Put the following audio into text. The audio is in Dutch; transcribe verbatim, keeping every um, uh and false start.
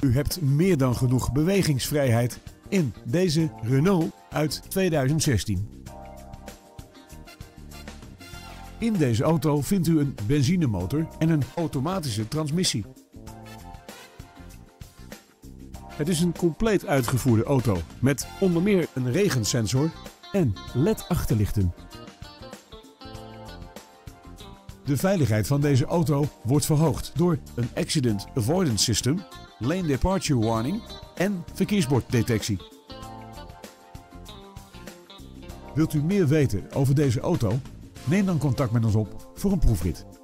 U hebt meer dan genoeg bewegingsvrijheid in deze Renault uit tweeduizend zestien. In deze auto vindt u een benzinemotor en een automatische transmissie. Het is een compleet uitgevoerde auto met onder meer een regensensor en L E D-achterlichten. De veiligheid van deze auto wordt verhoogd door een Accident Avoidance System, Lane Departure Warning en verkeersborddetectie. Wilt u meer weten over deze auto? Neem dan contact met ons op voor een proefrit.